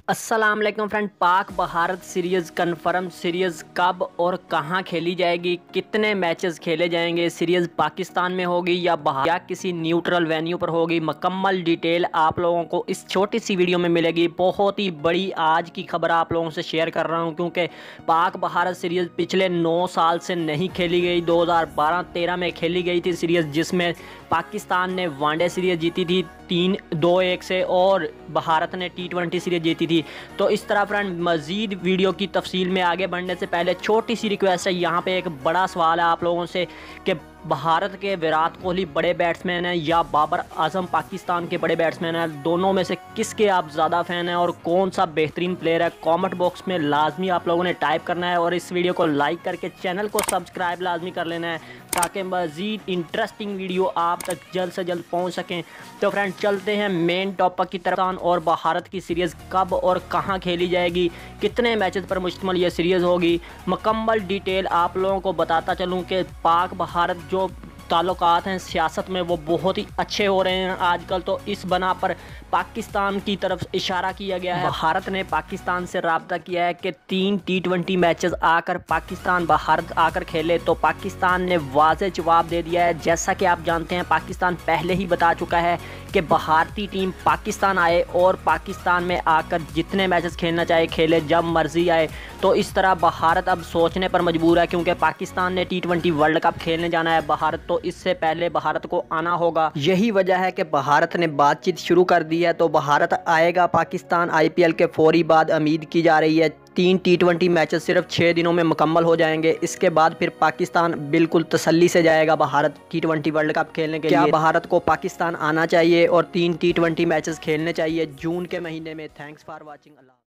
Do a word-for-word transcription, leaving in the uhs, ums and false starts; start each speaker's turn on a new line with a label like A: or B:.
A: अस्सलाम वालेकुम friend. Pak Bharat series confirm series कब और कहां खेली जाएगी, कितने मैचेस खेले जाएंगे, सीरीज़ पाकिस्तान में होगी या बाहर या किसी न्यूट्रल वेन्यू पर होगी, मुकम्मल डिटेल आप लोगों को इस छोटी सी वीडियो में मिलेगी। बहुत ही बड़ी आज की खबर आप लोगों से शेयर कर रहा हूं क्योंकि पाक भारत सीरीज़ पिछले नौ साल से नहीं खेली गई। दो हज़ार बारह तेरह में खेली गई थी सीरीज़, जिसमें पाकिस्तान ने वनडे सीरीज़ जीती थी तीन दो एक से और भारत ने टी ट्वेंटी सीरीज़ जीती थी। तो इस तरह फ्रेंड, मज़ीद वीडियो की तफसील में आगे बढ़ने से पहले छोटी सी रिक्वेस्ट है। यहाँ पे एक बड़ा सवाल है आप लोगों से कि भारत के विराट कोहली बड़े बैट्समैन हैं या बाबर आजम पाकिस्तान के बड़े बैट्समैन हैं, दोनों में से किसके आप ज़्यादा फ़ैन हैं और कौन सा बेहतरीन प्लेयर है? कमेंट बॉक्स में लाजमी आप लोगों ने टाइप करना है और इस वीडियो को लाइक करके चैनल को सब्सक्राइब लाजमी कर लेना है ताकि मज़ीद इंटरेस्टिंग वीडियो आप तक जल्द से जल्द पहुँच सकें। तो फ्रेंड, चलते हैं मेन टॉपिक की तरफ। और भारत की सीरीज़ कब और कहाँ खेली जाएगी, कितने मैचेस पर मुश्तमिल ये सीरीज़ होगी, मुकम्मल डिटेल आप लोगों को बताता चलूँ कि पाक भारत जो ताल्लुकात हैं सियासत में वो बहुत ही अच्छे हो रहे हैं आजकल। तो इस बना पर पाकिस्तान की तरफ इशारा किया गया है। भारत ने पाकिस्तान से रब्ता किया है कि तीन टी ट्वेंटी मैचेस आकर पाकिस्तान भारत आकर खेले। तो पाकिस्तान ने वाज़ेह जवाब दे दिया है। जैसा कि आप जानते हैं, पाकिस्तान पहले ही बता चुका है कि भारतीय टीम पाकिस्तान आए और पाकिस्तान में आकर जितने मैचेस खेलना चाहे खेले, जब मर्जी आए। तो इस तरह भारत अब सोचने पर मजबूर है क्योंकि पाकिस्तान ने टी ट्वेंटी वर्ल्ड कप खेलने जाना है भारत, तो इससे पहले भारत को आना होगा। यही वजह है कि भारत ने बातचीत शुरू कर दी है। तो भारत आएगा पाकिस्तान आईपीएल के फौरी बाद। उम्मीद की जा रही है तीन टी ट्वेंटी मैचेस सिर्फ छः दिनों में मुकम्मल हो जाएंगे। इसके बाद फिर पाकिस्तान बिल्कुल तसल्ली से जाएगा Bharat T twenty World Cup खेलने के लिए। क्या भारत को पाकिस्तान आना चाहिए और तीन टी ट्वेंटी मैचेस खेलने चाहिए जून के महीने में। Thanks for watching.